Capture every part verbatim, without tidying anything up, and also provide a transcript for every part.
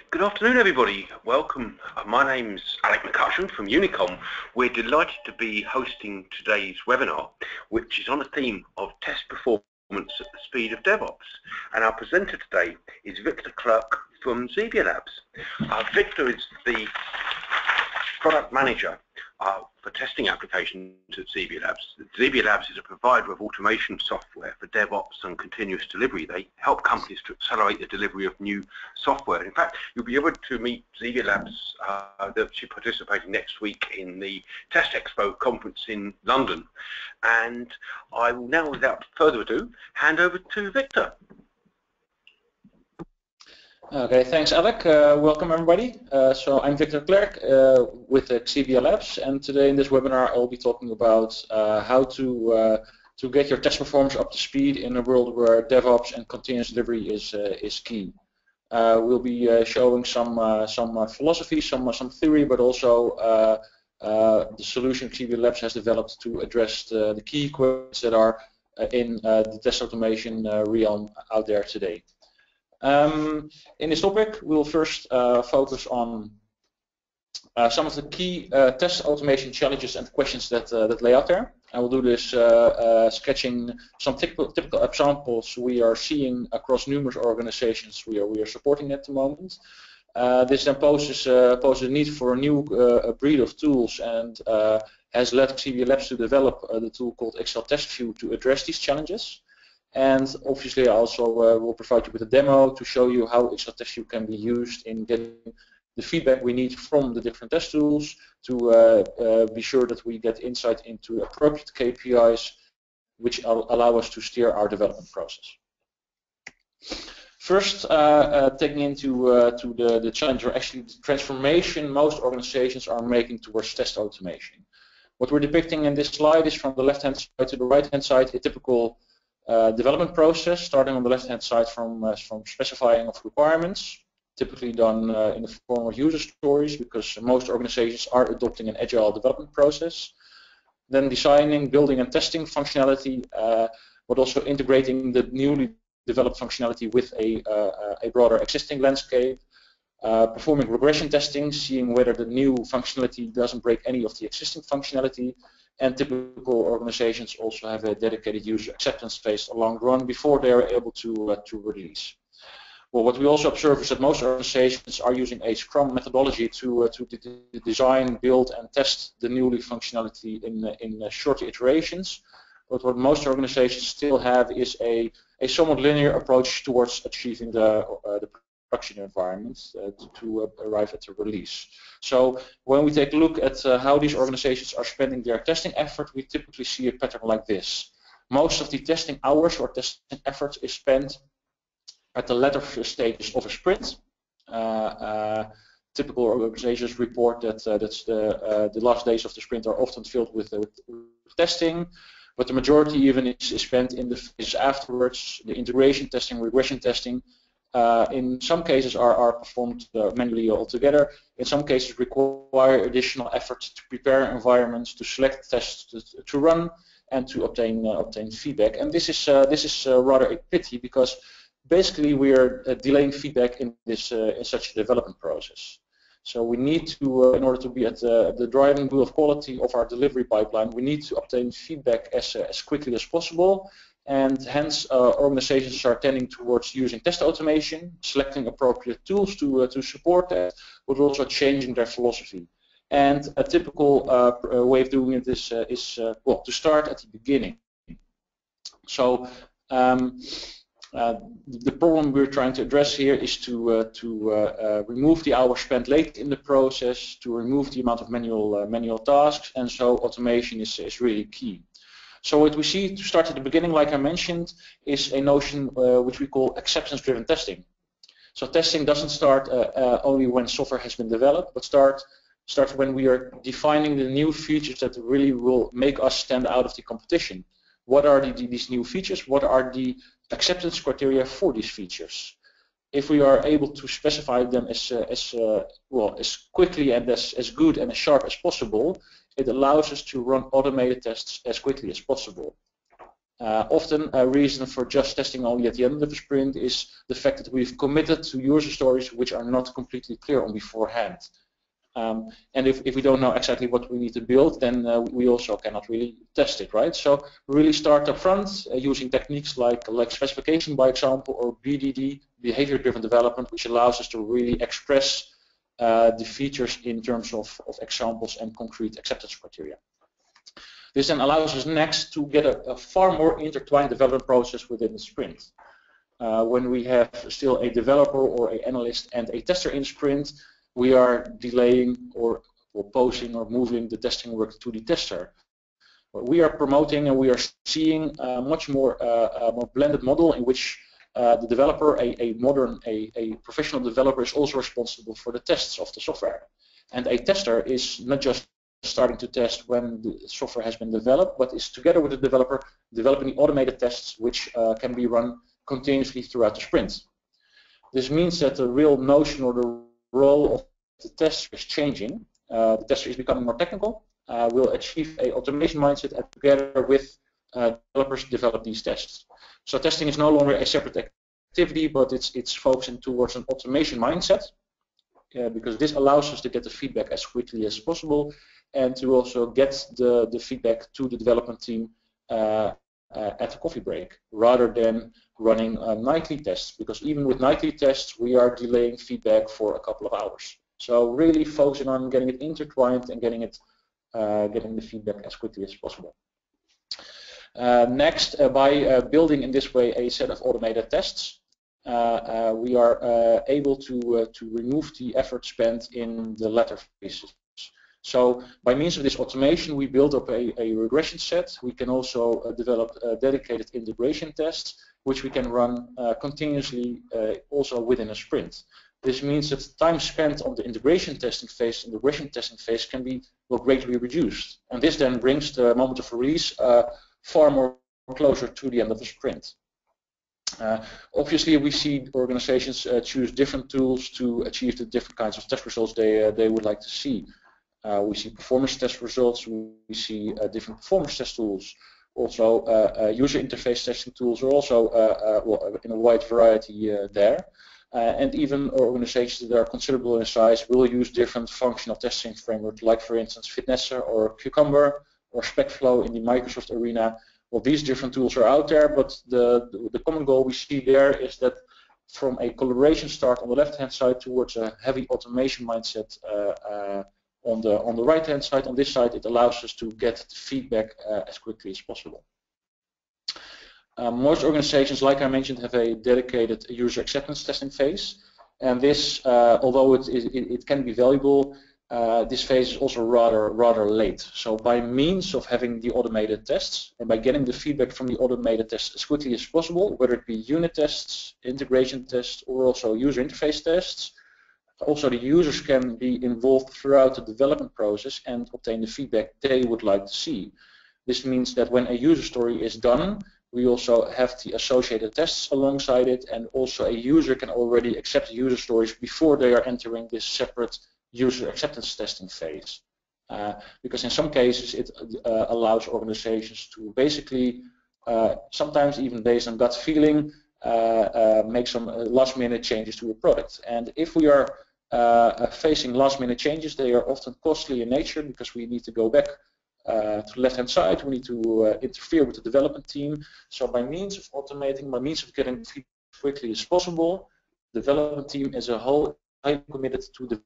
Good afternoon, everybody. Welcome. Uh, my name's Alec McCutcheon from Unicom. We're delighted to be hosting today's webinar, which is on a theme of test performance at the speed of DevOps. And our presenter today is Victor Clerk from Xebia Labs. Uh, Victor is the product manager uh, for testing applications at Xebia Labs. Xebia Labs is a provider of automation software for DevOps and continuous delivery. They help companies to accelerate the delivery of new software. In fact, you'll be able to meet Xebia Labs uh, that she's participating next week in the Test Expo conference in London. And I will now, without further ado, hand over to Victor. Okay, thanks, Alec. Uh, welcome, everybody. Uh, so I'm Victor Clerk uh, with uh, Xebia Labs, and today in this webinar I'll be talking about uh, how to uh, to get your test performance up to speed in a world where DevOps and continuous delivery is uh, is key. Uh, we'll be uh, showing some uh, some uh, philosophy, some uh, some theory, but also uh, uh, the solution Xebia Labs has developed to address the, the key questions that are uh, in uh, the test automation uh, realm out there today. Um, in this topic, we'll first uh, focus on uh, some of the key uh, test automation challenges and questions that uh, that lay out there. I will do this uh, uh, sketching some typical, typical examples we are seeing across numerous organizations we are we are supporting at the moment. Uh, this then poses uh, poses a need for a new uh, a breed of tools and uh, has led Xebia Labs to develop uh, the tool called X L Test View to address these challenges. And obviously I also uh, will provide you with a demo to show you how X L Test View can be used in getting the feedback we need from the different test tools to uh, uh, be sure that we get insight into appropriate K P Is which allow us to steer our development process. First, uh, uh, taking into uh, to the, the challenge, or actually the transformation most organizations are making towards test automation. What we're depicting in this slide is from the left-hand side to the right-hand side a typical Uh, development process, starting on the left-hand side from uh, from specifying of requirements, typically done uh, in the form of user stories, because most organizations are adopting an agile development process. Then designing, building, and testing functionality, uh, but also integrating the newly developed functionality with a uh, a broader existing landscape. Uh, performing regression testing, seeing whether the new functionality doesn't break any of the existing functionality. And typical organizations also have a dedicated user acceptance phase along the run before they are able to uh, to release. Well, what we also observe is that most organizations are using a Scrum methodology to uh, to de design, build, and test the newly functionality in uh, in uh, shorter iterations. But what most organizations still have is a a somewhat linear approach towards achieving the uh, the production environment uh, to, to uh, arrive at the release. So when we take a look at uh, how these organizations are spending their testing effort, we typically see a pattern like this. Most of the testing hours or testing efforts is spent at the latter stages of a sprint. Uh, uh, typical organizations report that uh, that's the, uh, the last days of the sprint are often filled with, uh, with testing, but the majority even is, is spent in the phases afterwards, the integration testing, regression testing. Uh, in some cases are, are performed uh, manually altogether. In some cases require additional effort to prepare environments, to select tests to, to run, and to obtain uh, obtain feedback. And this is uh, this is uh, rather a pity, because basically we are uh, delaying feedback in this uh, in such a development process. So we need to, uh, in order to be at uh, the driving wheel of quality of our delivery pipeline, we need to obtain feedback as uh, as quickly as possible. And hence, uh, organizations are tending towards using test automation, selecting appropriate tools to uh, to support that, but also changing their philosophy. And a typical uh, way of doing it is uh, is uh, well, to start at the beginning. So um, uh, the problem we're trying to address here is to uh, to uh, uh, remove the hours spent late in the process, to remove the amount of manual uh, manual tasks, and so automation is is really key. So what we see to start at the beginning, like I mentioned, is a notion uh, which we call acceptance-driven testing. So testing doesn't start uh, uh, only when software has been developed, but start starts when we are defining the new features that really will make us stand out of the competition. What are the, these new features? What are the acceptance criteria for these features? If we are able to specify them as uh, as uh, well as quickly and as as good and as sharp as possible, it allows us to run automated tests as quickly as possible. Uh, often a reason for just testing only at the end of the sprint is the fact that we've committed to user stories which are not completely clear on beforehand. Um, and if, if we don't know exactly what we need to build, then uh, we also cannot really test it, right? So really start up front uh, using techniques like, like specification, by example, or B D D, behavior-driven development, which allows us to really express uh, the features in terms of, of examples and concrete acceptance criteria. This then allows us next to get a, a far more intertwined development process within the sprint. Uh, when we have still a developer or an analyst and a tester in sprint, we are delaying or, or posing or moving the testing work to the tester. We are promoting and we are seeing a much more, uh, a more blended model in which uh, the developer, a, a modern, a, a professional developer, is also responsible for the tests of the software. And a tester is not just starting to test when the software has been developed, but is together with the developer developing the automated tests which uh, can be run continuously throughout the sprint. This means that the real notion or the role of the tester is changing. Uh, the tester is becoming more technical, uh, will achieve a automation mindset, and together with uh, developers develop these tests. So testing is no longer a separate activity, but it's, it's focusing towards an automation mindset, uh, because this allows us to get the feedback as quickly as possible and to also get the, the feedback to the development team uh, uh, at the coffee break, rather than running uh, nightly tests, because even with nightly tests we are delaying feedback for a couple of hours. So really focusing on getting it intertwined and getting it, uh, getting the feedback as quickly as possible. Uh, next, uh, by uh, building in this way a set of automated tests, uh, uh, we are uh, able to uh, to remove the effort spent in the latter phases. So by means of this automation, we build up a, a regression set. We can also uh, develop uh, dedicated integration tests, which we can run uh, continuously uh, also within a sprint. This means that time spent on the integration testing phase and the regression testing phase can be will greatly reduced. And this then brings the moment of release uh, far more closer to the end of the sprint. Uh, obviously, we see organizations uh, choose different tools to achieve the different kinds of test results they, uh, they would like to see. Uh, we see performance test results, we see uh, different performance test tools, also uh, uh, user interface testing tools are also uh, uh, well, in a wide variety uh, there. Uh, and even organizations that are considerable in size will use different functional testing frameworks, like for instance Fitnessa or Cucumber or SpecFlow in the Microsoft arena. Well, these different tools are out there, but the, the, the common goal we see there is that from a collaboration start on the left-hand side towards a heavy automation mindset uh, uh, on the on the right-hand side. On this side, it allows us to get the feedback uh, as quickly as possible. Uh, most organizations, like I mentioned, have a dedicated user acceptance testing phase, and this, uh, although it, it, it can be valuable, uh, this phase is also rather rather late. So by means of having the automated tests and by getting the feedback from the automated tests as quickly as possible, whether it be unit tests, integration tests, or also user interface tests, also the users can be involved throughout the development process and obtain the feedback they would like to see. This means that when a user story is done, we also have the associated tests alongside it, and also a user can already accept user stories before they are entering this separate user acceptance testing phase. Uh, because in some cases it uh, allows organizations to basically, uh, sometimes even based on gut feeling, uh, uh, make some last minute changes to a product. And if we are uh, facing last minute changes, they are often costly in nature because we need to go back Uh, to the left-hand side, we need to uh, interfere with the development team. So by means of automating, by means of getting feedback as quickly as possible, the development team as a whole highly committed to the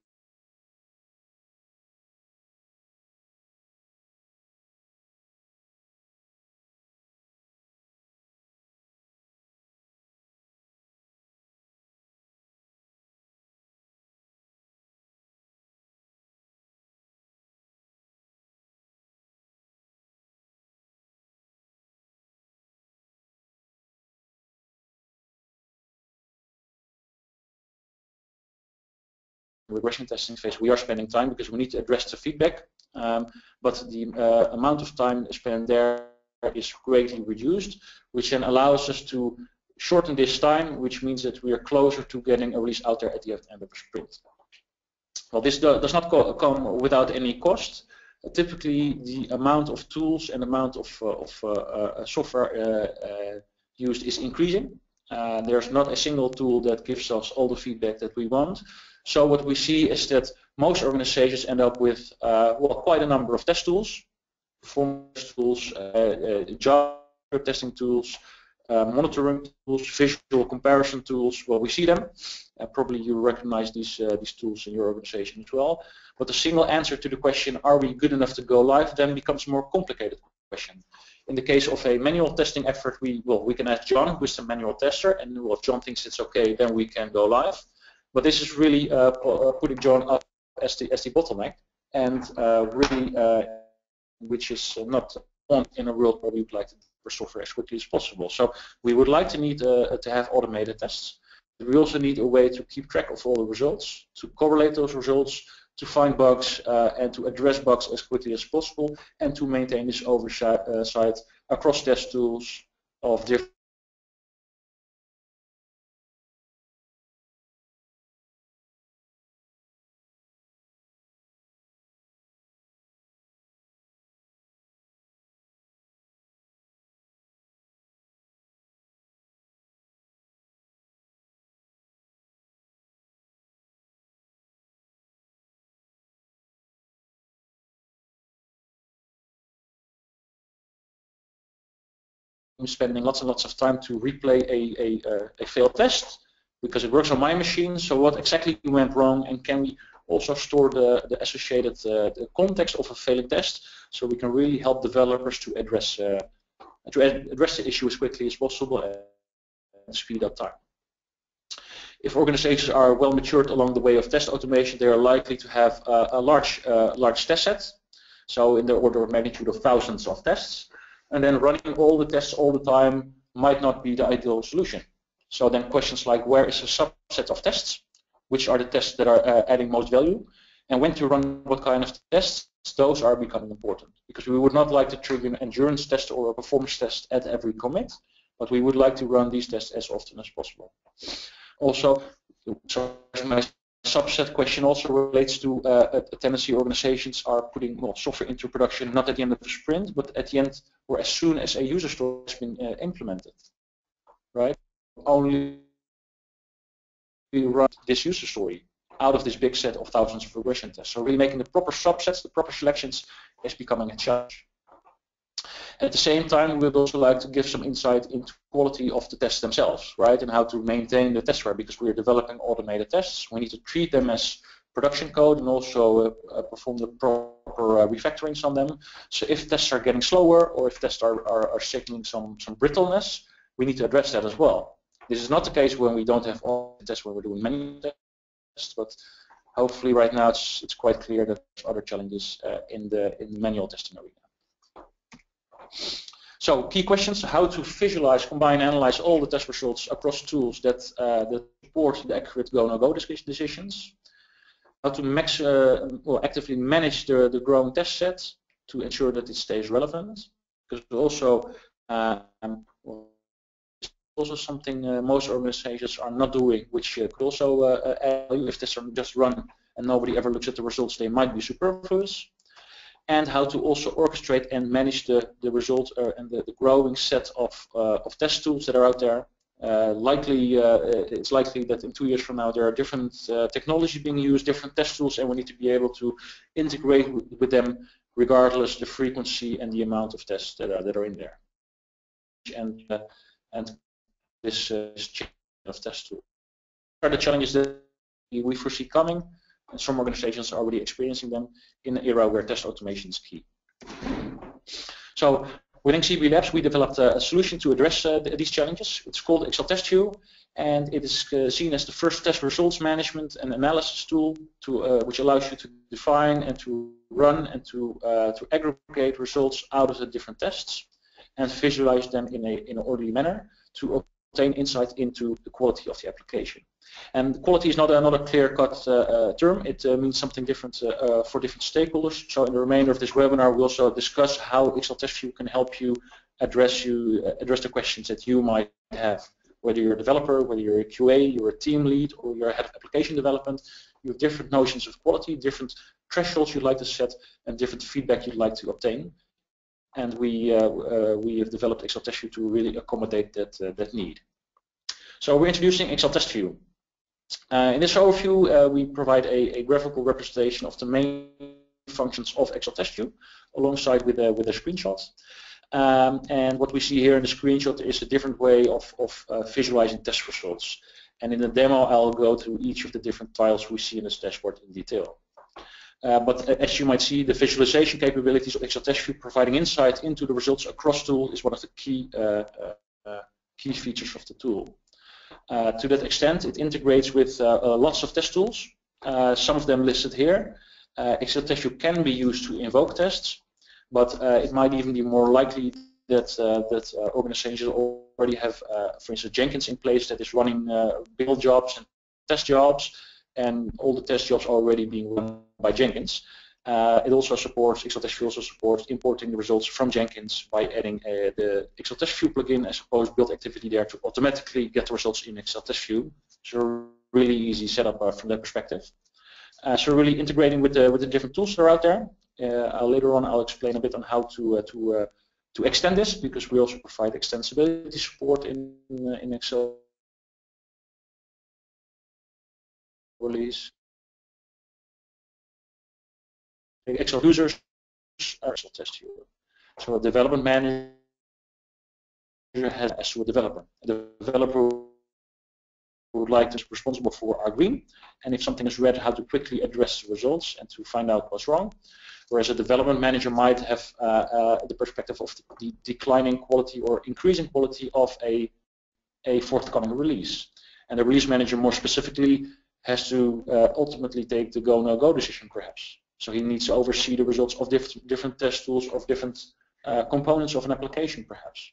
regression testing phase. We are spending time because we need to address the feedback, um, but the uh, amount of time spent there is greatly reduced, which then allows us to shorten this time, which means that we are closer to getting a release out there at the end of the sprint. Well, this do, does not co come without any cost. uh, typically the amount of tools and amount of, uh, of uh, uh, software uh, uh, used is increasing. Uh, there's not a single tool that gives us all the feedback that we want. So what we see is that most organizations end up with uh, well, quite a number of test tools, performance tools, uh, uh, Java testing tools, uh, monitoring tools, visual comparison tools. Well, we see them. Uh, probably you recognize these uh, these tools in your organization as well. But the single answer to the question, are we good enough to go live, then becomes a more complicated question. In the case of a manual testing effort, we well we can ask John, who is the manual tester, and well, if John thinks it's okay, then we can go live. But this is really uh, putting John up as the as the bottleneck, and uh, really, uh, which is not on in a world where we would like to deliver software as quickly as possible. So we would like to need uh, to have automated tests. We also need a way to keep track of all the results, to correlate those results, to find bugs uh, and to address bugs as quickly as possible, and to maintain this oversight uh, across test tools of different spending lots and lots of time to replay a, a, a failed test because it works on my machine. So what exactly went wrong, and can we also store the, the associated uh, the context of a failing test, so we can really help developers to address uh, to address the issue as quickly as possible and speed up time. If organizations are well matured along the way of test automation, they are likely to have uh, a large uh, large test set, so in the order of magnitude of thousands of tests. And then running all the tests all the time might not be the ideal solution. So then questions like, where is a subset of tests? Which are the tests that are uh, adding most value? And when to run what kind of tests? Those are becoming important. Because we would not like to trigger an endurance test or a performance test at every commit, but we would like to run these tests as often as possible. Also, so my subset question also relates to uh, a, a tendency organizations are putting well, software into production not at the end of the sprint, but at the end or as soon as a user story has been uh, implemented, right? Only we run this user story out of this big set of thousands of regression tests. So really making the proper subsets, the proper selections is becoming a challenge. At the same time, we would also like to give some insight into quality of the tests themselves, right, and how to maintain the testware, because we are developing automated tests. We need to treat them as production code and also uh, perform the proper uh, refactorings on them. So if tests are getting slower or if tests are, are, are signaling some, some brittleness, we need to address that as well. This is not the case when we don't have all the tests when we're doing many tests, but hopefully right now it's, it's quite clear that there's other challenges uh, in, the, in the manual testing arena. So key questions: how to visualize, combine, analyze all the test results across tools that, uh, that support the accurate go-no-go decisions. How to max, uh, well, actively manage the, the growing test set to ensure that it stays relevant. Because also, uh, well, also something uh, most organizations are not doing, which uh, could also uh, add value. If tests are just run and nobody ever looks at the results, they might be superfluous. And how to also orchestrate and manage the, the results uh, and the, the growing set of, uh, of test tools that are out there. Uh, likely, uh, it's likely that in two years from now there are different uh, technology being used, different test tools, and we need to be able to integrate with, with them regardless the frequency and the amount of tests that are, that are in there. And, uh, and this, uh, this change of test tools. What are the challenges that we foresee coming? And some organizations are already experiencing them in an era where test automation is key. So within C B Labs, we developed a, a solution to address uh, th these challenges. It's called ExcelTestView, and it is uh, seen as the first test results management and analysis tool, to, uh, which allows you to define and to run and to, uh, to aggregate results out of the different tests and visualize them in, a, in an orderly manner to obtain insight into the quality of the application. And quality is not another clear-cut uh, uh, term. It uh, means something different uh, uh, for different stakeholders. So in the remainder of this webinar, we'll also discuss how ExcelTestView can help you address you uh, address the questions that you might have Whether you're a developer, whether you're a Q A, you're a team lead, or you're a head of application development, you have different notions of quality, different thresholds you'd like to set, and different feedback you'd like to obtain. And we uh, uh, we have developed Excel Test View to really accommodate that uh, that need. So we're introducing Excel Test View. Uh, in this overview, uh, we provide a, a graphical representation of the main functions of Excel Test View, alongside with a, with a screenshot. Um, and what we see here in the screenshot is a different way of, of uh, visualizing test results. And in the demo, I'll go through each of the different tiles we see in this dashboard in detail. Uh, but as you might see, the visualization capabilities of Excel Test View providing insight into the results across tool is one of the key, uh, uh, key features of the tool. Uh, to that extent, it integrates with uh, uh, lots of test tools, uh, some of them listed here. Uh, Excel Test View can be used to invoke tests, but uh, it might even be more likely that, uh, that uh, organizations already have, uh, for instance, Jenkins in place that is running uh, build jobs and test jobs, and all the test jobs are already being run by Jenkins. Uh, it also supports, Excel Test View also supports importing the results from Jenkins by adding uh, the Excel Test View plugin as a post-build activity there to automatically get the results in Excel Test View. So really easy setup uh, from that perspective. Uh, so really integrating with the with the different tools that are out there. Uh, I'll, later on, I'll explain a bit on how to uh, to uh, to extend this, because we also provide extensibility support in uh, in Excel release. Excel users are Excel Test View. So a development manager has as to a developer. The developer would like to be responsible for are green, and if something is red, how to quickly address the results and to find out what's wrong. Whereas a development manager might have uh, uh, the perspective of the declining quality or increasing quality of a, a forthcoming release. And the release manager more specifically has to uh, ultimately take the go, no go decision perhaps. So he needs to oversee the results of different, different test tools, of different uh, components of an application perhaps.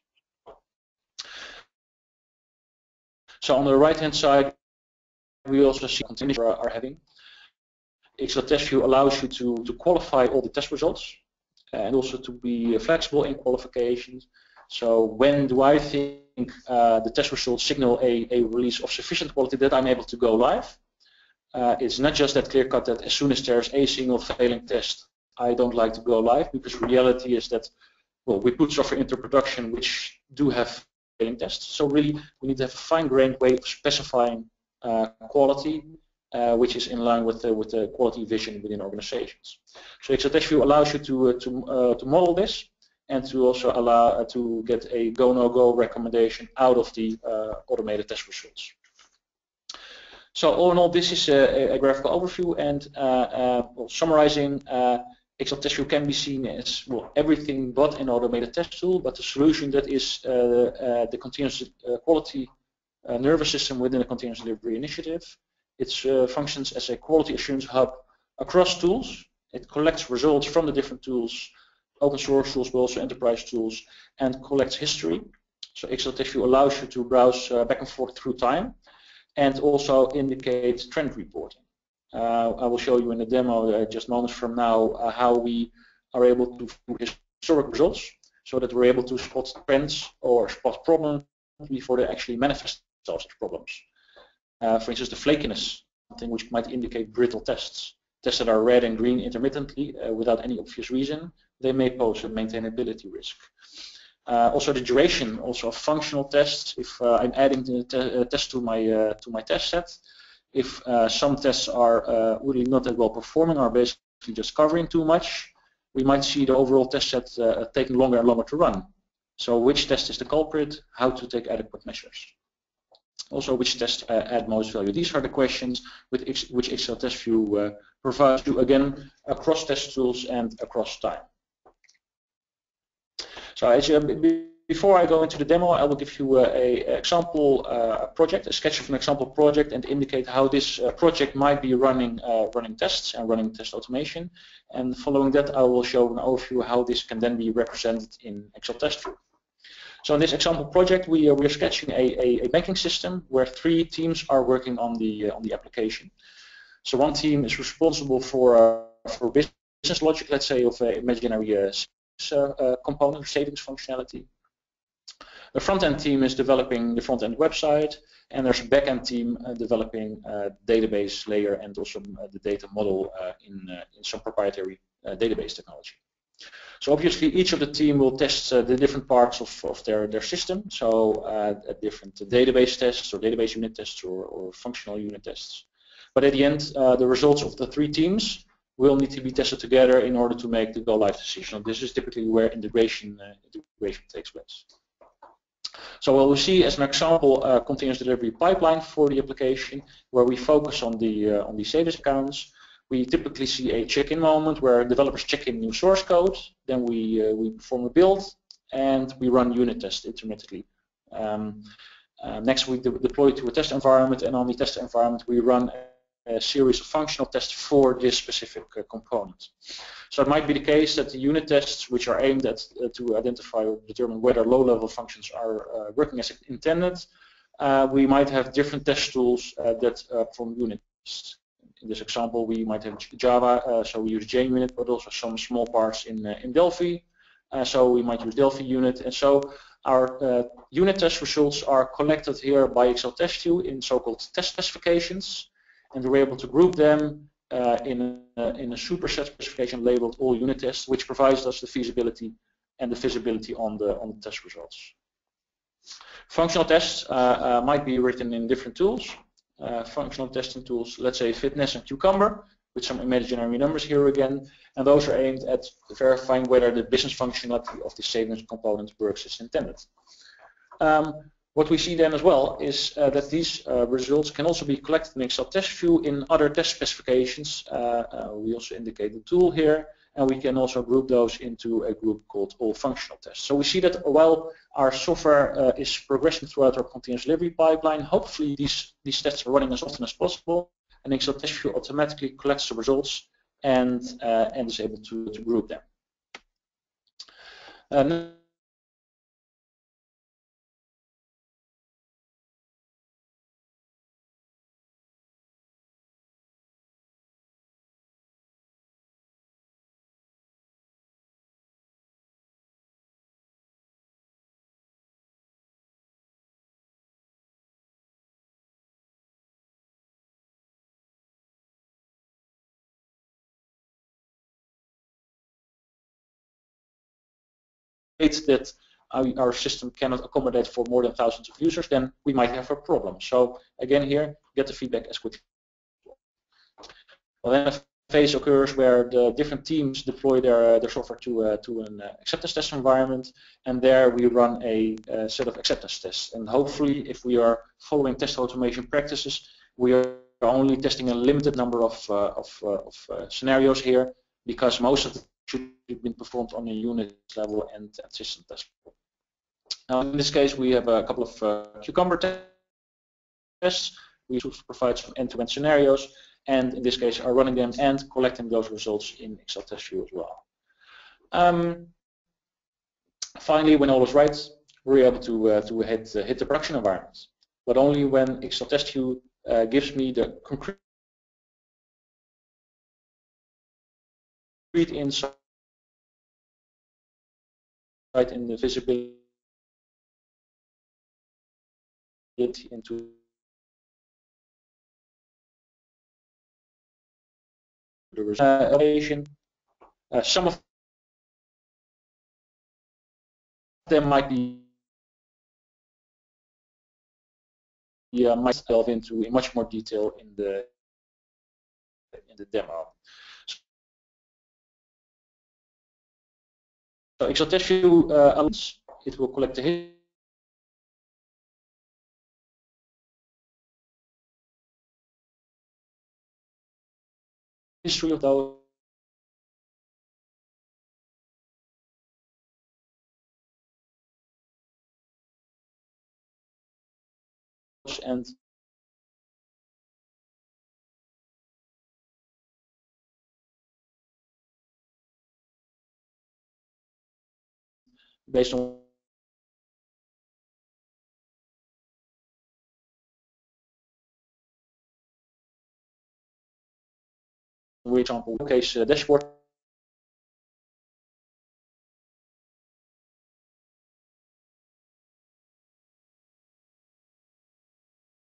So on the right-hand side, we also see continuous are, are having. Excel Test View allows you to, to qualify all the test results and also to be flexible in qualifications. So when do I think uh, the test results signal a, a release of sufficient quality that I'm able to go live? Uh, it's not just that clear cut that as soon as there's a single failing test, I don't like to go live, because reality is that, well, we put software into production which do have failing tests. So really, we need to have a fine-grained way of specifying uh, quality, uh, which is in line with the, with the quality vision within organizations. So Excel Test View allows you to uh, to uh, to model this, and to also allow uh, to get a go no go recommendation out of the uh, automated test results. So all in all, this is a, a graphical overview, and uh, uh, well, summarizing, uh, Excel Test View can be seen as, well, everything but an automated test tool, but a solution that is uh, uh, the continuous uh, quality uh, nervous system within a continuous delivery initiative. It uh, functions as a quality assurance hub across tools. It collects results from the different tools, open source tools, but also enterprise tools, and collects history. So Excel Test View allows you to browse uh, back and forth through time, and also indicate trend reporting. Uh, I will show you in the demo uh, just moments from now uh, how we are able to do historic results, so that we're able to spot trends or spot problems before they actually manifest themselves as problems. Uh, for instance, the flakiness, something which might indicate brittle tests. Tests that are red and green intermittently uh, without any obvious reason, they may pose a maintainability risk. Uh, also the duration, also of functional tests. If uh, I'm adding the te uh, test to my uh, to my test set, if uh, some tests are uh, really not that well performing, or basically just covering too much, we might see the overall test set uh, taking longer and longer to run. So which test is the culprit? How to take adequate measures? Also, which tests uh, add most value? These are the questions with ex which Excel Test View uh, provides you, again, across test tools and across time. So as, uh, before I go into the demo, I will give you uh, a example uh, project, a sketch of an example project, and indicate how this uh, project might be running uh, running tests and running test automation. And following that, I will show an overview how this can then be represented in Excel Test View. So in this example project, we are, we are sketching a, a, a banking system where three teams are working on the uh, on the application. So one team is responsible for uh, for business logic, let's say, of an imaginary uh, uh, component, savings functionality. The front-end team is developing the front-end website, and there's a back-end team uh, developing uh, database layer and also uh, the data model uh, in, uh, in some proprietary uh, database technology. So obviously each of the team will test uh, the different parts of, of their, their system, so uh, different database tests or database unit tests or, or functional unit tests. But at the end, uh, the results of the three teams will need to be tested together in order to make the go-live decision. This is typically where integration, uh, integration takes place. So what we see as an example, a continuous delivery pipeline for the application, where we focus on the uh, on the savings accounts. We typically see a check-in moment where developers check in new source code, then we uh, we perform a build, and we run unit tests intermittently. Um, uh, next, we de deploy to a test environment, and on the test environment, we run a, a series of functional tests for this specific uh, component. So it might be the case that the unit tests, which are aimed at uh, to identify or determine whether low-level functions are uh, working as intended, uh, we might have different test tools uh, that uh, from unit tests. In this example, we might have Java, uh, so we use JUnit, but also some small parts in uh, in Delphi. Uh, so we might use Delphi unit, and so our uh, unit test results are collected here by Excel TestView in so-called test specifications, and we're able to group them Uh, in, a, in a superset specification labeled all unit tests, which provides us the feasibility and the visibility on the on the test results. Functional tests uh, uh, might be written in different tools. Uh, functional testing tools, let's say Fitness and Cucumber, with some imaginary numbers here again, and those are aimed at verifying whether the business functionality of the savings component works as intended. Um, What we see then as well is uh, that these uh, results can also be collected in Excel TestView in other test specifications. Uh, uh, we also indicate the tool here, and we can also group those into a group called all functional tests. So we see that while our software uh, is progressing throughout our continuous delivery pipeline, hopefully these, these tests are running as often as possible, and Excel TestView automatically collects the results and, uh, and is able to, to group them. Uh, that our system cannot accommodate for more than thousands of users, then we might have a problem. So again here, get the feedback as quickly as possible. Well, then a phase occurs where the different teams deploy their, their software to, uh, to an uh, acceptance test environment, and there we run a, a set of acceptance tests. And hopefully, if we are following test automation practices, we are only testing a limited number of, uh, of, uh, of uh, scenarios here, because most of them should have been performed on a unit level and at system test level. Now, in this case, we have a couple of uh, Cucumber tests. We provide some end-to-end scenarios, and in this case, are running them and collecting those results in Excel TestView as well. Um, finally, when all is right, we're able to uh, to hit uh, hit the production environment, but only when Excel TestView uh, gives me the concrete insight in the visibility into the result. Uh, some of them might be yeah, might delve into in much more detail in the in the demo. So Excel TestView uh, it will collect the history of those and based on for example case uh, dashboard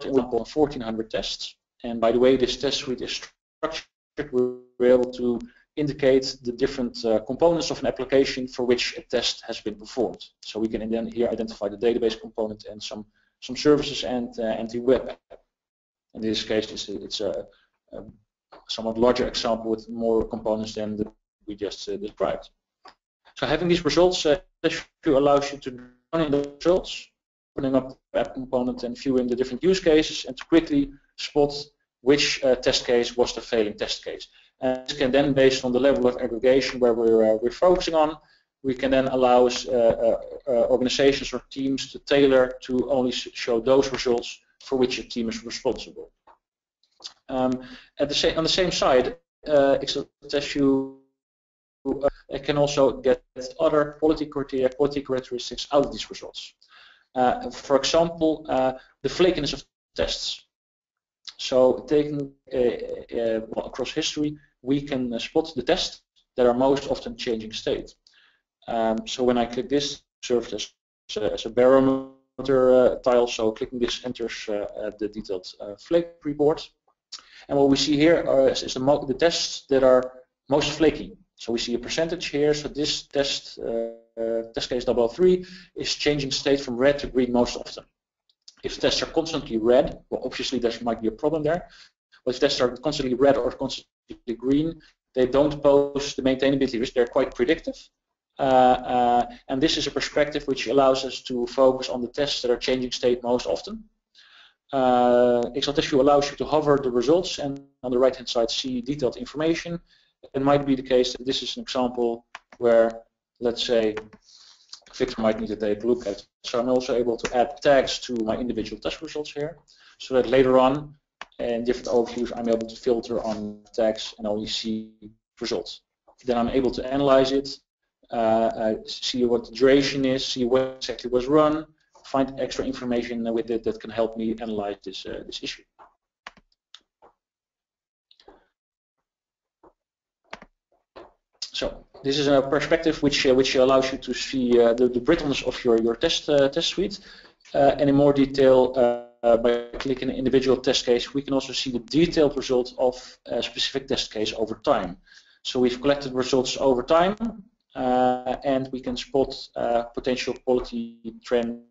example, fourteen hundred tests. And by the way this test suite is structured, we're able to indicate the different uh, components of an application for which a test has been performed. So we can then here identify the database component and some some services and uh, and the web app. In this case, it's a, it's a, a somewhat larger example with more components than the, we just uh, described. So having these results uh, allows you to run in the results, opening up the app component and viewing the different use cases, and to quickly spot which uh, test case was the failing test case. And this can then, based on the level of aggregation where we're, uh, we're focusing on, we can then allow us, uh, uh, uh, organizations or teams to tailor to only show those results for which a team is responsible. Um, at the same, on the same side, uh, XLTestView uh, can also get other quality criteria, quality characteristics out of these results. Uh, for example, uh, the flakiness of tests. So taking uh, uh, well, across history, we can uh, spot the tests that are most often changing state. Um, so when I click this, serves as, as a barometer uh, tile. So clicking this enters uh, the detailed uh, flake report. And what we see here are, is the, mo the tests that are most flaky. So we see a percentage here. So this test, uh, uh, test case double oh three, is changing state from red to green most often. If tests are constantly red, well, obviously there might be a problem there. But if tests are constantly red or constantly green, they don't pose the maintainability risk. They're quite predictive. Uh, uh, and this is a perspective which allows us to focus on the tests that are changing state most often. Uh, XLTestView allows you to hover the results and on the right hand side see detailed information. It might be the case that this is an example where, let's say, Victor might need to take a look at. So I'm also able to add tags to my individual test results here, so that later on in different overviews I'm able to filter on tags and only see results. Then I'm able to analyze it, uh, uh, see what the duration is, see what exactly was run, find extra information with it that can help me analyze this, uh, this issue. So this is a perspective which uh, which allows you to see uh, the, the brittleness of your your test uh, test suite, uh, and in more detail uh, by clicking an individual test case, we can also see the detailed result of a specific test case over time. So we've collected results over time, uh, and we can spot uh, potential quality trends.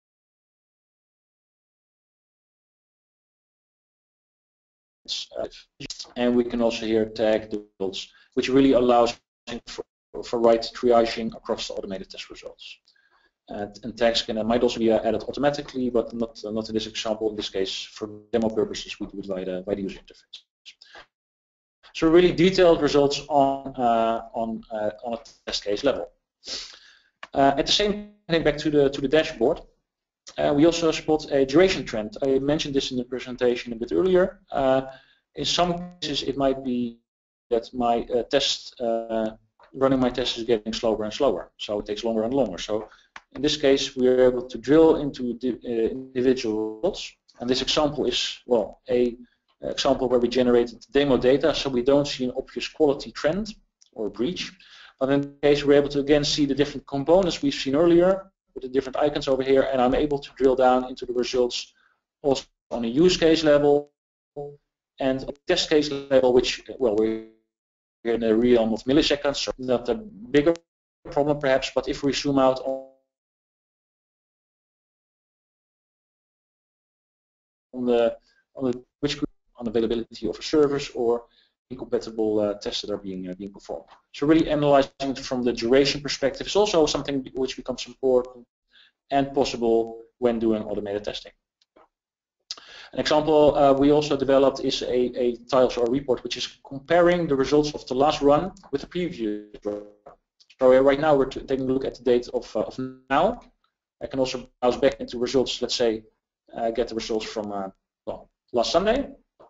Uh, and we can also here tag the results, which really allows For, for right triaging across the automated test results. And, and tags can uh, might also be uh, added automatically, but not uh, not in this example. In this case, for demo purposes, we do it by the by the user interface. So really detailed results on uh, on uh, on a test case level. Uh, at the same time, back to the to the dashboard, uh, we also spot a duration trend. I mentioned this in the presentation a bit earlier. Uh, in some cases, it might be that my uh, test, uh, running my test is getting slower and slower, so it takes longer and longer. So in this case, we are able to drill into the uh, individual results, and this example is, well, a example where we generated demo data, so we don't see an obvious quality trend or breach. But in this case, we're able to again see the different components we've seen earlier with the different icons over here, and I'm able to drill down into the results also on a use case level and a test case level, which, well, we're in the realm of milliseconds, so not a bigger problem perhaps, but if we zoom out on, on the on the which on availability of a service or incompatible uh, tests that are being uh, being performed. So really analyzing it from the duration perspective is also something which becomes important and possible when doing automated testing. An example uh, we also developed is a, a tiles or a report which is comparing the results of the last run with the previous run. So uh, right now we're taking a look at the date of, uh, of now. I can also browse back into results, let's say, uh, get the results from uh, well, last Sunday.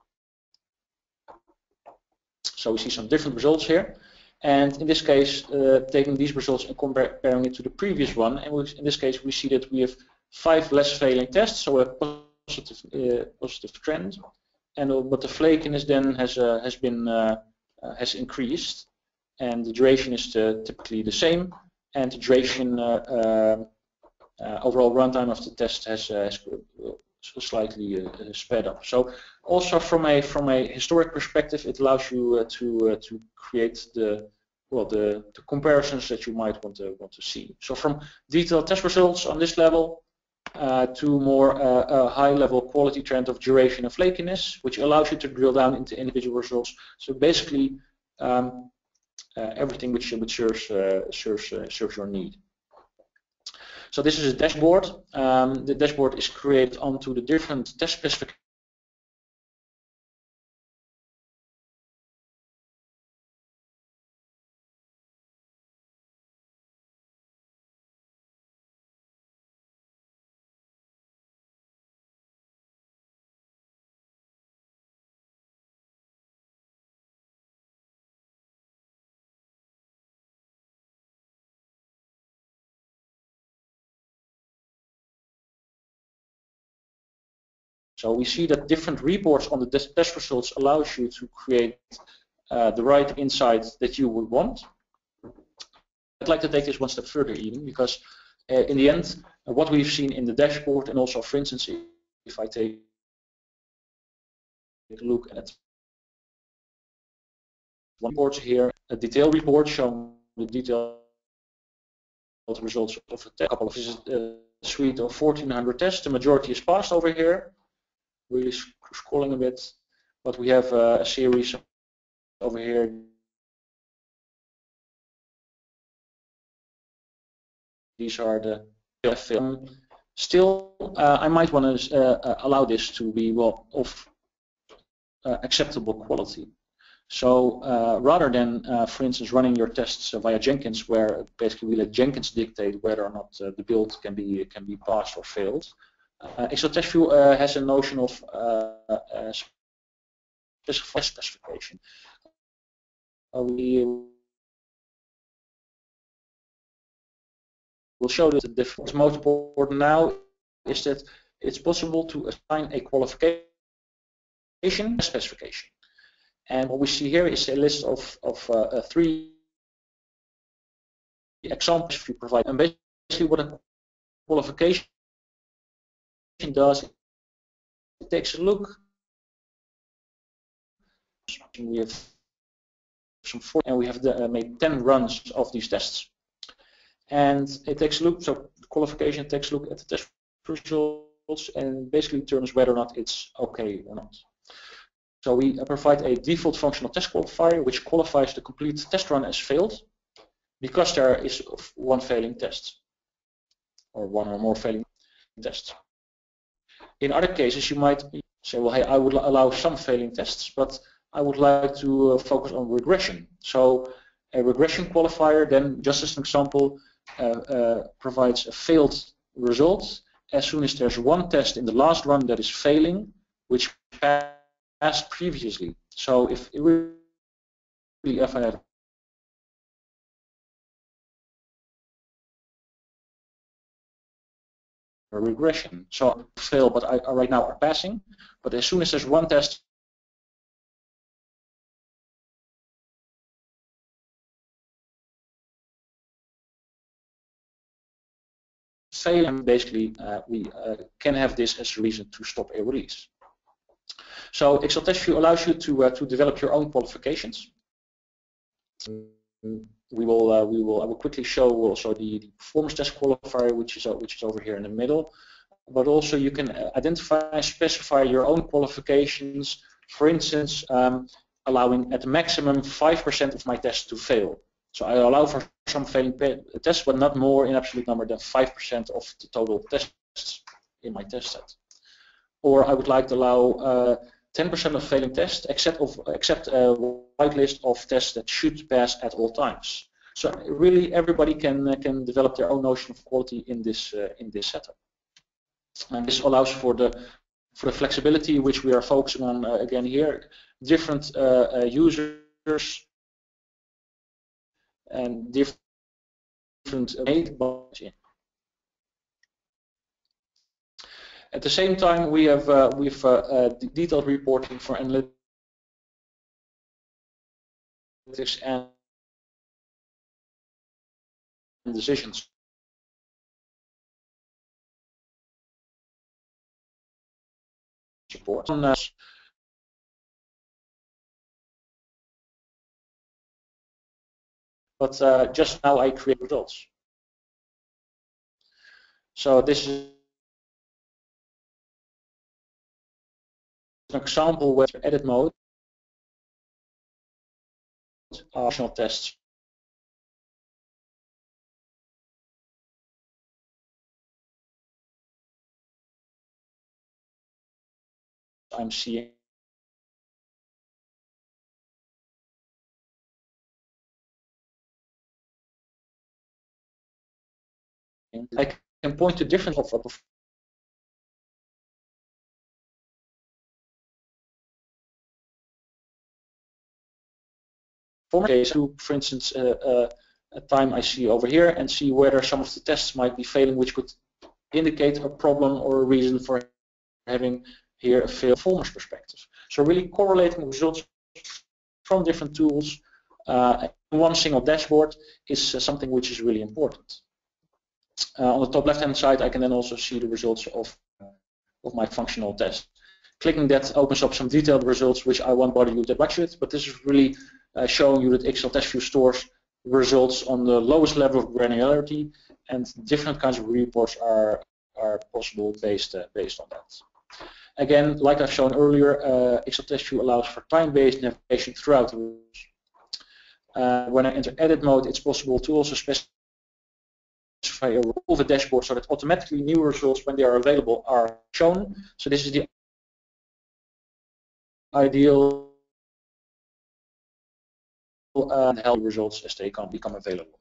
So we see some different results here. And in this case, uh, taking these results and comparing it to the previous one, and we, in this case we see that we have five less failing tests, so a positive uh, positive trend, and uh, but the flakiness then has uh, has been uh, uh, has increased, and the duration is uh, typically the same, and the duration uh, uh, uh, overall runtime of the test has, uh, has slightly uh, sped up. So also from a from a historic perspective, it allows you uh, to uh, to create the well the, the comparisons that you might want to want to see. So from detailed test results on this level uh, to more uh, a high level quality trend of duration and flakiness, which allows you to drill down into individual results. So basically um, uh, everything which which serves uh, serves uh, serves your need. So this is a dashboard. Um, the dashboard is created onto the different test specifications. So we see that different reports on the test results allows you to create uh, the right insights that you would want. I'd like to take this one step further even, because uh, in the end, uh, what we've seen in the dashboard, and also, for instance, if I take a look at one report here, a detailed report showing the detailed results of a couple of uh, suite of fourteen hundred tests. The majority is passed over here. Really scrolling a bit, but we have uh, a series over here. These are the film. Still, uh, I might want to uh, allow this to be well of uh, acceptable quality. So uh, rather than, uh, for instance, running your tests via Jenkins, where basically we let Jenkins dictate whether or not uh, the build can be can be passed or failed, uh, ExcelTestView uh, has a notion of uh, uh, specification. Uh, we will show that the difference. What's most important now is that it's possible to assign a qualification specification. And what we see here is a list of, of uh, three examples if you provide. And basically what a qualification does, it takes a look. We have some four, and we have the, uh, made ten runs of these tests. And it takes a look, so the qualification takes a look at the test results and basically determines whether or not it's okay or not. So we provide a default functional test qualifier which qualifies the complete test run as failed because there is one failing test or one or more failing tests. In other cases you might say, well, hey, I would allow some failing tests, but I would like to uh, focus on regression. So a regression qualifier then, just as an example, uh, uh, provides a failed result as soon as there's one test in the last run that is failing, which passed previously. So if it really, if I have a regression, so I fail, but I, I right now are passing, but as soon as there's one test failing, basically uh, we uh, can have this as a reason to stop a release. So ExcelTestView allows you to uh, to develop your own qualifications. We will uh, we will I will quickly show also the, the performance test qualifier, which is uh, which is over here in the middle. But also you can identify and specify your own qualifications. For instance, um, allowing at the maximum five percent of my tests to fail. So I allow for some failing tests, but not more in absolute number than five percent of the total tests in my test set. Or I would like to allow ten percent uh, of failing tests, except of except a whitelist of tests that should pass at all times. So really, everybody can uh, can develop their own notion of quality in this uh, in this setup. And this allows for the for the flexibility which we are focusing on uh, again here. Different uh, uh, users and different uh, At the same time, we have uh, we've uh, uh, detailed reporting for analytics and decisions. board. Uh, but uh, just now I create results. So this is an example where edit mode are functional tests. I'm seeing I can point to different of performance. To, for instance, uh, uh, a time I see over here and see whether some of the tests might be failing, which could indicate a problem or a reason for having here a failed performance perspective. So really correlating results from different tools uh, in one single dashboard is uh, something which is really important. Uh, on the top left-hand side, I can then also see the results of, uh, of my functional test. Clicking that opens up some detailed results, which I won't bother you that much with, but this is really uh, showing you that Excel TestView stores results on the lowest level of granularity, and different kinds of reports are, are possible based, uh, based on that. Again, like I've shown earlier, uh, Excel TestView allows for time-based navigation throughout the rules. Uh, when I enter edit mode, it's possible to also specify a role of a dashboard so that automatically new results, when they are available, are shown. So this is the ideal uh, help results as they can become available.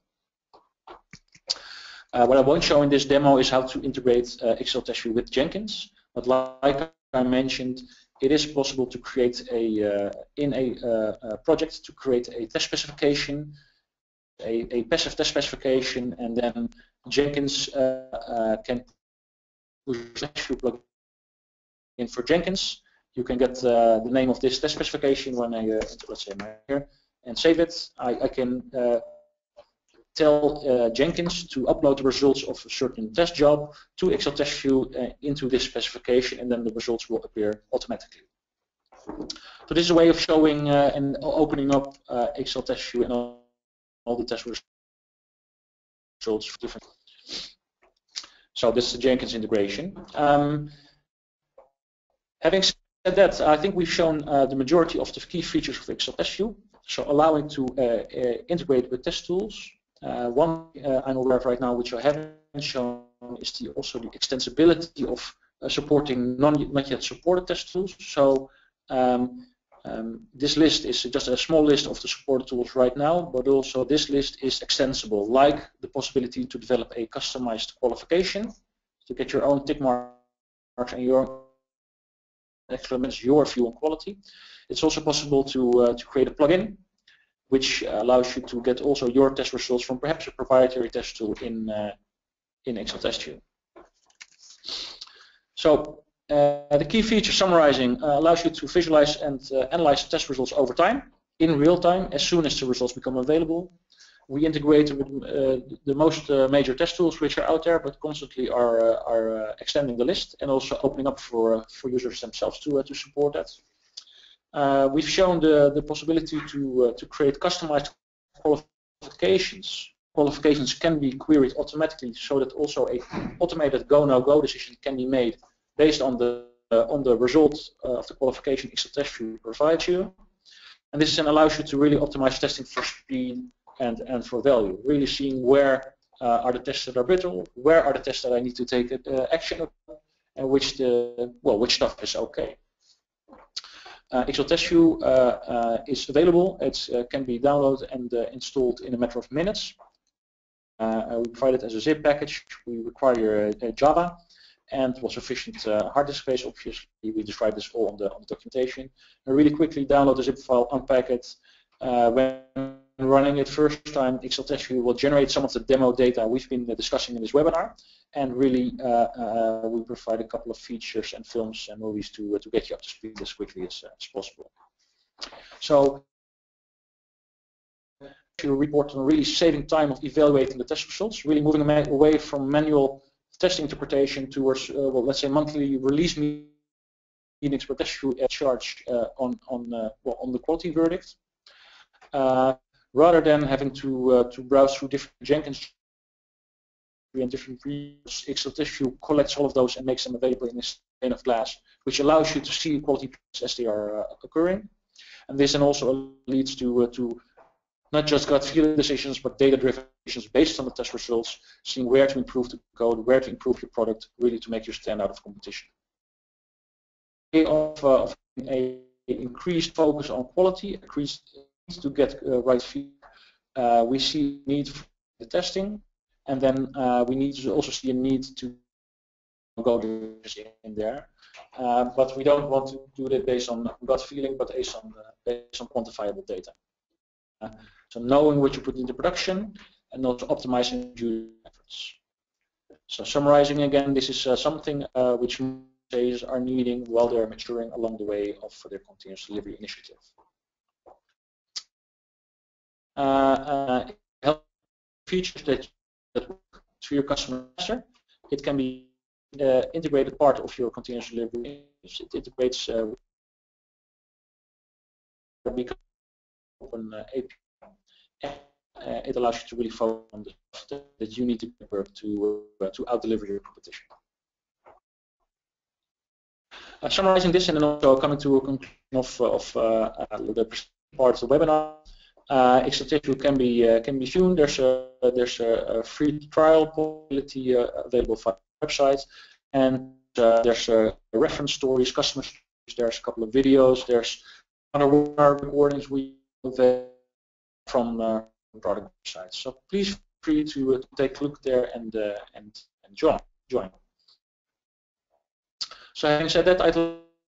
Uh, what I won't show in this demo is how to integrate uh, Excel TestView with Jenkins. But like I mentioned, it is possible to create a uh, in a, uh, a project to create a test specification, a, a passive test specification, and then Jenkins uh, uh, can push TestView plugin for Jenkins. You can get uh, the name of this test specification when I uh, enter, let's say, here, and save it. I, I can uh, tell uh, Jenkins to upload the results of a certain test job to Excel TestView uh, into this specification, and then the results will appear automatically. So this is a way of showing uh, and opening up uh, Excel TestView and all, all the test results for different. So this is the Jenkins integration. Um, having said that, I think we've shown uh, the majority of the key features of Excel TestView. So allowing to uh, uh, integrate with test tools. Uh, one uh, I'm aware of right now, which I haven't shown, is the, also the extensibility of uh, supporting non, not yet supported test tools. So um, um, this list is just a small list of the supported tools right now, but also this list is extensible, like the possibility to develop a customized qualification to get your own tick marks and your exclamation, your view on quality. It's also possible to uh, to create a plugin which allows you to get also your test results from perhaps a proprietary test tool in uh, in Excel TestView. So uh, the key feature summarizing uh, allows you to visualize and uh, analyze test results over time, in real time, as soon as the results become available. We integrate with uh, the most uh, major test tools which are out there, but constantly are uh, are uh, extending the list and also opening up for uh, for users themselves to uh, to support that. Uh, we've shown the, the possibility to, uh, to create customized qualifications. Qualifications can be queried automatically so that also a automated go, no go decision can be made based on the, uh, on the result uh, of the qualification Excel TestView provides you. And this then allows you to really optimize testing for speed and, and for value, really seeing where uh, are the tests that are brittle, where are the tests that I need to take uh, action on, and which, the, well, which stuff is okay. Uh, Excel TestView uh, uh, is available. It uh, can be downloaded and uh, installed in a matter of minutes. Uh, we provide it as a zip package. We require uh, Java and well, sufficient uh, hard disk space. Obviously, we describe this all on the, on the documentation. And really quickly download the zip file, unpack it. Uh, when running it first time, Excel TestView will generate some of the demo data we've been uh, discussing in this webinar. And really, uh, uh, we provide a couple of features and films and movies to uh, to get you up to speed as quickly as, uh, as possible. So, you report on really saving time of evaluating the test results, really moving away from manual testing interpretation towards, uh, well, let's say monthly release Phoenix per test view charge uh, on on uh, well, on the quality verdict, uh, rather than having to uh, to browse through different Jenkins and different reads. X L Test View collects all of those and makes them available in this pane of glass, which allows you to see quality as they are uh, occurring. And this then also leads to uh, to not just gut feeling decisions, but data-driven decisions based on the test results, seeing where to improve the code, where to improve your product, really to make you stand out of competition. Of, uh, of a increased focus on quality, increased to get uh, right feedback, uh, we see need for the testing, and then uh, we need to also see a need to go in there. Uh, but we don't want to do that based on gut feeling, but based on, uh, based on quantifiable data. Uh, so knowing what you put into production and also optimizing your efforts. So summarizing again, this is uh, something uh, which users are needing while they're maturing along the way of their continuous delivery initiative. Uh, uh, help features that, that work to your customer faster. It can be uh, integrated part of your continuous delivery. It integrates uh, open uh, A P I. Uh, it allows you to really focus on the stuff that you need to work to uh, to out-deliver your competition. Uh, summarizing this and then also coming to a conclusion of, of uh, uh, the part of the webinar. Uh, X L Test View can be uh, can be tuned. There's a there's a, a free trial possibility uh, available via the website, and uh, there's uh, reference stories, customer stories. There's a couple of videos. There's other webinar recordings we have from uh, product websites. So please feel free to, uh, to take a look there and uh, and and join join. So having said that, I'd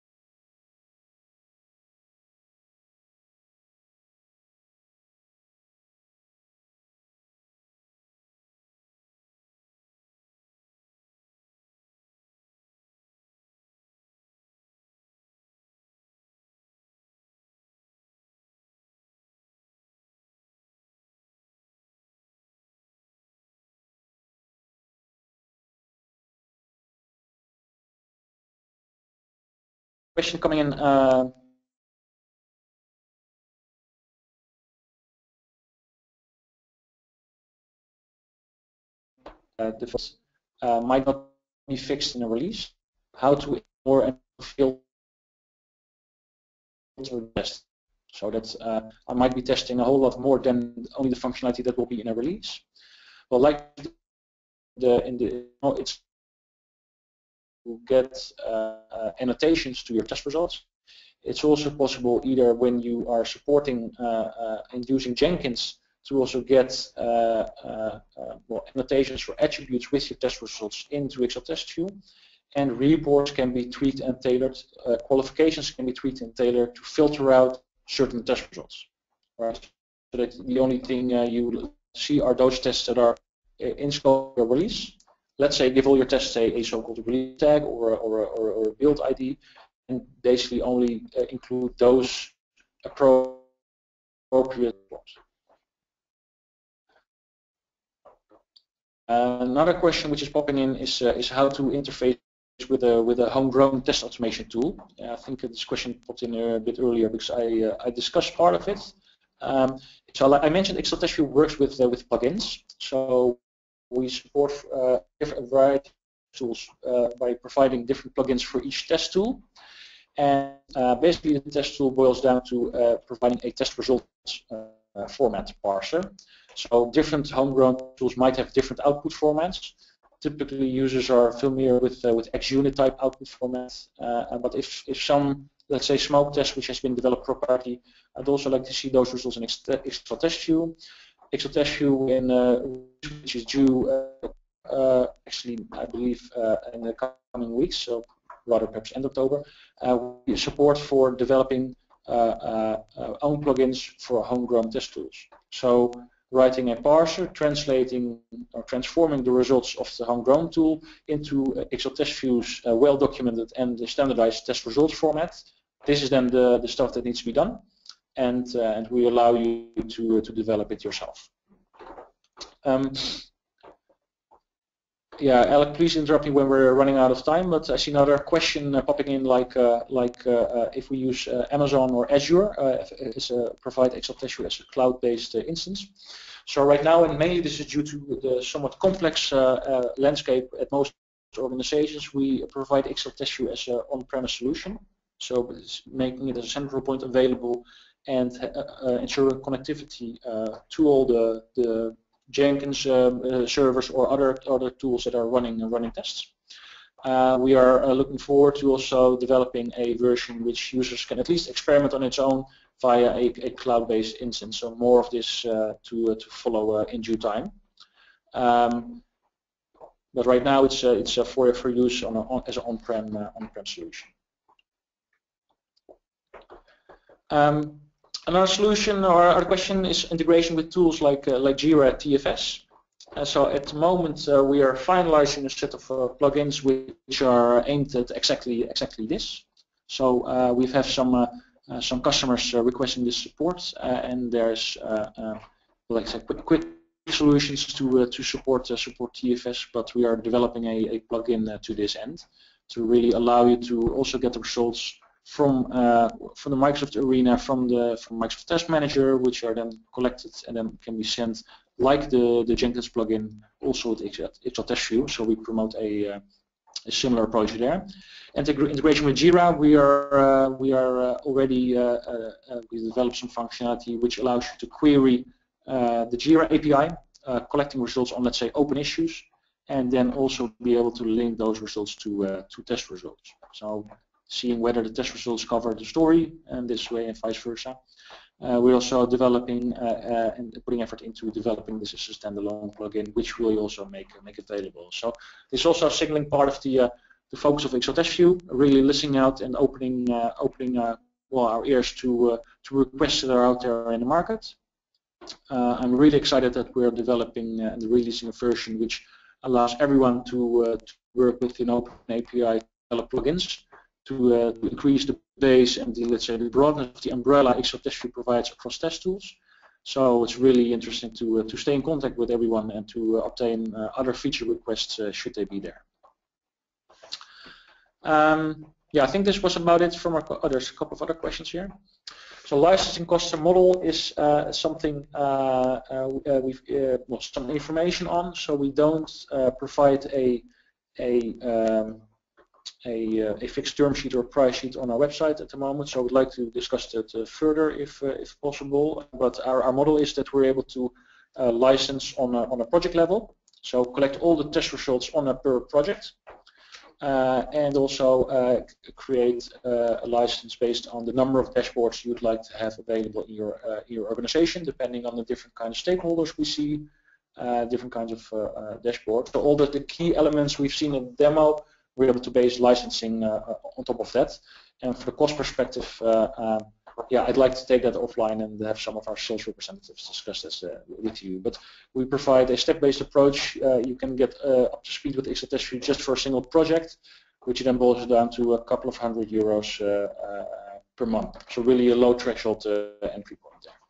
question coming in. Uh, uh, the uh, might not be fixed in a release. How to ignore and feel to test. So that uh, I might be testing a whole lot more than only the functionality that will be in a release. Well, like the in the oh, it's to get uh, uh, annotations to your test results. It's also possible either when you are supporting uh, uh, and using Jenkins to also get uh, uh, uh, well, annotations for attributes with your test results into X L Test View. And reports can be tweaked and tailored. Uh, qualifications can be tweaked and tailored to filter out certain test results. Right? So that the only thing uh, you see are those tests that are in scope of your release. Let's say give all your tests a, a so-called release tag or, or, or, or a build I D, and basically only uh, include those appropriate reports. Uh, another question which is popping in is uh, is how to interface with a with a homegrown test automation tool. Uh, I think this question popped in a bit earlier because I uh, I discussed part of it. Um, so like I mentioned, X L Test View works with uh, with plugins. So we support uh, different variety of tools uh, by providing different plugins for each test tool. And uh, basically, the test tool boils down to uh, providing a test results uh, format parser. So different homegrown tools might have different output formats. Typically, users are familiar with uh, with X unit type output formats. Uh, but if if some, let's say, smoke test which has been developed properly, I'd also like to see those results in X L Test View. X L Test View in uh, which is due uh, uh, actually I believe uh, in the coming weeks, so rather perhaps end October. Uh, we support for developing uh, uh, uh, own plugins for homegrown test tools. So writing a parser, translating or transforming the results of the homegrown tool into uh, X L Test View's uh, well-documented and standardized test results format. This is then the, the stuff that needs to be done. And, uh, and we allow you to, uh, to develop it yourself. Um, yeah, Alec, please interrupt me when we're running out of time. But I see another question uh, popping in, like uh, like uh, uh, if we use uh, Amazon or Azure, uh, is uh, provide ExaltesView as a cloud-based uh, instance. So right now, and mainly this is due to the somewhat complex uh, uh, landscape at most organizations, we provide ExaltesView as an on-premise solution. So it's making it as a central point available and uh, uh, ensuring connectivity uh, to all the, the Jenkins um, uh, servers or other other tools that are running uh, running tests. Uh, we are uh, looking forward to also developing a version which users can at least experiment on its own via a, a cloud-based instance. So more of this uh, to uh, to follow uh, in due time. Um, but right now it's uh, it's uh, for for use on, a, on as an on-prem uh, on-prem solution. Um, Another solution or other question is integration with tools like uh, like Jira T F S. Uh, so at the moment uh, we are finalizing a set of uh, plugins which are aimed at exactly exactly this. So uh, we have some uh, uh, some customers uh, requesting this support, uh, and there's uh, uh, like I said, quick, quick solutions to uh, to support uh, support T F S. But we are developing a, a plugin uh, to this end to really allow you to also get the results from uh, from the Microsoft Arena, from the from Microsoft Test Manager, which are then collected and then can be sent like the the Jenkins plugin also with ExaltesView. So we promote a, uh, a similar approach there. And the integration with Jira, we are uh, we are uh, already uh, uh, uh, we developed some functionality which allows you to query uh, the Jira A P I, uh, collecting results on, let's say, open issues, and then also be able to link those results to uh, to test results. So seeing whether the test results cover the story, and this way and vice versa. Uh, we're also developing uh, uh, and putting effort into developing this as a standalone plugin, which will also make make available. So this is also signaling part of the uh, the focus of ExaltesView, really listening out and opening uh, opening uh, well our ears to uh, to requests that are out there in the market. Uh, I'm really excited that we're developing uh, and releasing a version which allows everyone to, uh, to work with an open A P I, develop plugins. To, uh, to increase the base and the, let's say, the broadness of the umbrella ExaltesView provides across test tools. So it's really interesting to uh, to stay in contact with everyone and to uh, obtain uh, other feature requests uh, should they be there. Um, yeah, I think this was about it from our co there's a couple of other questions here. So licensing cost model is uh, something uh, uh, we've uh, well, some information on. So we don't uh, provide a a um, A, uh, a fixed term sheet or price sheet on our website at the moment, so we'd like to discuss that uh, further if uh, if possible. But our, our model is that we're able to uh, license on a, on a project level, so collect all the test results on a per project, uh, and also uh, create uh, a license based on the number of dashboards you'd like to have available in your uh, in your organization, depending on the different kind of stakeholders we see, uh, different kinds of uh, uh, dashboards. So all the, the key elements we've seen in the demo, we're able to base licensing uh, on top of that. And for the cost perspective, uh, uh, yeah, I'd like to take that offline and have some of our sales representatives discuss this uh, with you. But we provide a step-based approach. Uh, you can get uh, up to speed with ExaltesView just for a single project, which then boils down to a couple of hundred euros uh, uh, per month. So really a low threshold uh, entry point there.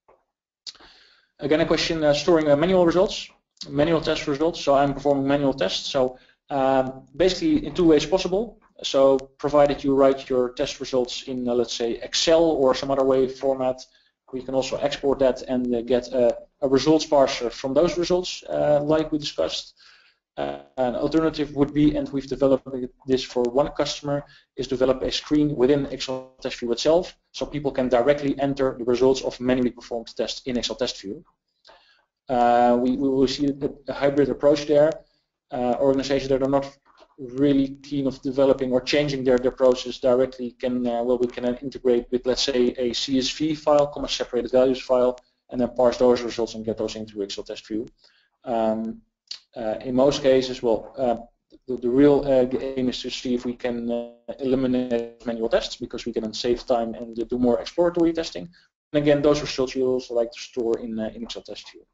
Again, a question uh, storing uh, manual results, manual test results. So I'm performing manual tests. So Um, basically in two ways possible. So provided you write your test results in, uh, let's say, Excel or some other way format, we can also export that and uh, get a, a results parser from those results, uh, like we discussed. Uh, an alternative would be, and we've developed this for one customer, is develop a screen within ExaltesView itself, so people can directly enter the results of manually performed tests in ExaltesView. Uh, we, we will see a, a hybrid approach there. Uh, organizations that are not really keen of developing or changing their, their process directly can, uh, well, we can uh, integrate with, let's say, a C S V file, comma separated values file, and then parse those results and get those into ExaltesView. Um, uh, in most cases, well, uh, the, the real uh, aim is to see if we can uh, eliminate manual tests, because we can then save time and uh, do more exploratory testing. And again, those results you also like to store in, uh, in ExaltesView.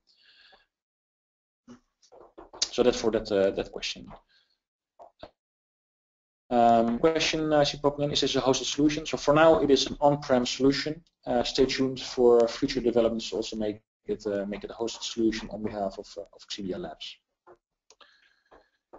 So that's for that uh, that question. Um, question I see popping in: is this a hosted solution? So for now, it is an on-prem solution. Uh, stay tuned for future developments to also make it uh, make it a hosted solution on behalf of uh, of Xebia Labs.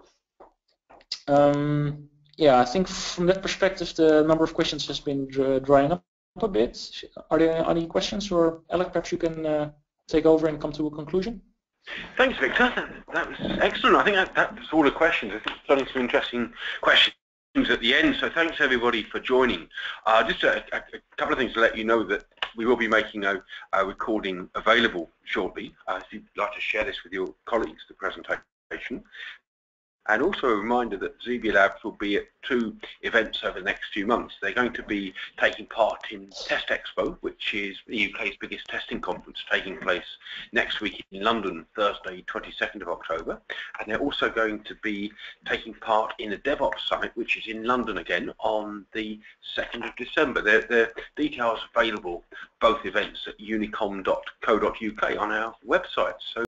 Um, yeah, I think from that perspective, the number of questions has been drying up a bit. Are there any questions, or Alec, perhaps you can uh, take over and come to a conclusion? Thanks, Victor. That, that was excellent. I think that, that was all the questions. I think it's done some interesting questions at the end. So thanks everybody for joining. Uh, just a, a, a couple of things to let you know that we will be making a, a recording available shortly. Uh, if you'd like to share this with your colleagues, the presentation. And also a reminder that Xebia Labs will be at two events over the next few months. They're going to be taking part in Test Expo, which is the U K's biggest testing conference, taking place next week in London, Thursday, twenty-second of October. And they're also going to be taking part in the DevOps Summit, which is in London again on the second of December. There, there are details available, both events, at unicom dot co dot U K on our website. So